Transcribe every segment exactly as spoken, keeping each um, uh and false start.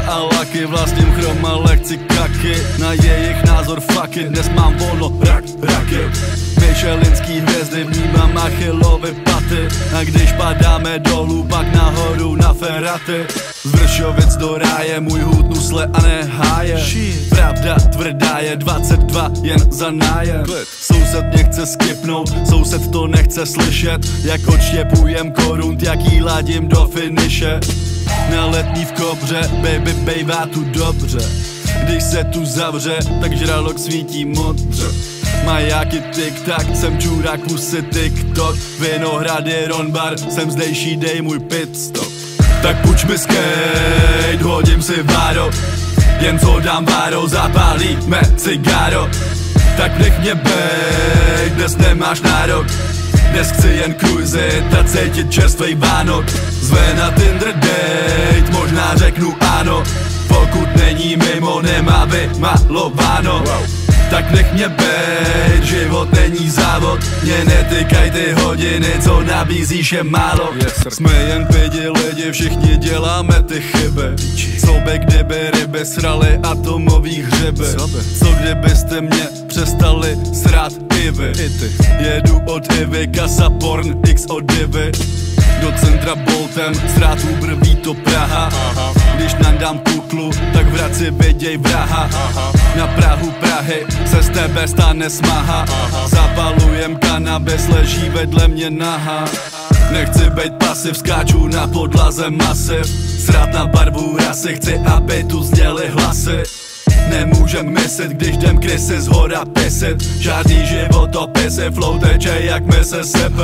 a laky, vlastním chrom a lekci kaky. Na jejich názor fuck it, dnes mám volno, rak, raky. Michelinský hvězdy vnímám Achillovy paty. A když padáme dolů, pak nahoru na Ferraty. Z Vršovic do ráje, můj hůd nusle a ne háje. Pravda tvrdá je dvacet dva jen za nájem. Soused mě chce skipnout, soused to nechce slyšet. Jak odštěpujem korunt, jaký ladím do finiše. Na letní v Kobře, baby bejvá tu dobře. Když se tu zavře, tak žralok svítí modře. Majáky tik-tak, jsem čurák pusy TikTok. Vinohrady Ronbar, jsem zdejší, dej můj pitstop. Tak půjč mi skate, hodím si váro. Jen co dám váro, zapálíme cigáro. Tak nech mě bejt, dnes nemáš nárok. Dnes chci jen cruisit a cítit čerstvej Vánok. Zve na Tinder date, možná řeknu ano. Pokud není mimo, nemá vymalováno. Tak nech mě bejt, život není závod. Mě netykaj ty hodiny, co nabízíš je málo. Jsme jen pidi lidi, všichni děláme ty chyby. Co by kdyby ryby srali atomový hřeby. Co kdybyste mě přestali srát i vy. Jedu od Ivy, kasa porn, x od divy. Do centra boltem, ztrát Uber, ví to Praha. Když nandám kuklu, tak v Hradci viděj vraha. Na Prahu Prahy se z tebe stane smaha. Zapalujem kanabis, leží vedle mě nahá. Nechci bejt pasiv, skáču na podlaze masiv. Srát na barvu rasy, chci, aby tu zněly hlasy. Nemůžem myslet, když jdem krysy z hora pisit. Žádný životopisy, flow teče jak Mississippi.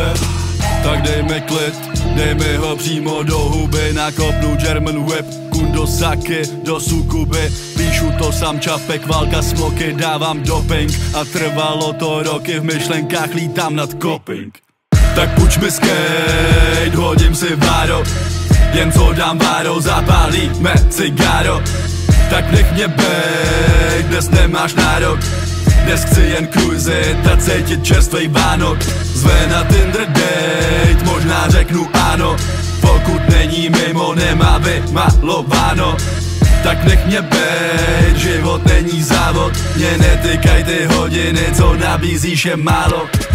Tak dej mi klid, dej mi ho přímo do huby. Nakopnu German whip, kundo saky do sukuby. Píšu to sám čapek, válka smoky, dávám doping. A trvalo to roky, v myšlenkách lítám nad coping. Tak půjč mi skate, hodím si váro. Jen co dám váro, zapálíme cigáro. Tak nech mě bejt, dnes nemáš nárok. Dnes chci jen cruisit a cítit čerstvej Vánok. Zve na Tinder date, možná řeknu ano. Pokud není mimo, nemá vymalováno. Tak nech mě bejt, život není závod. Mě netykaj ty hodiny, co nabízíš je málo.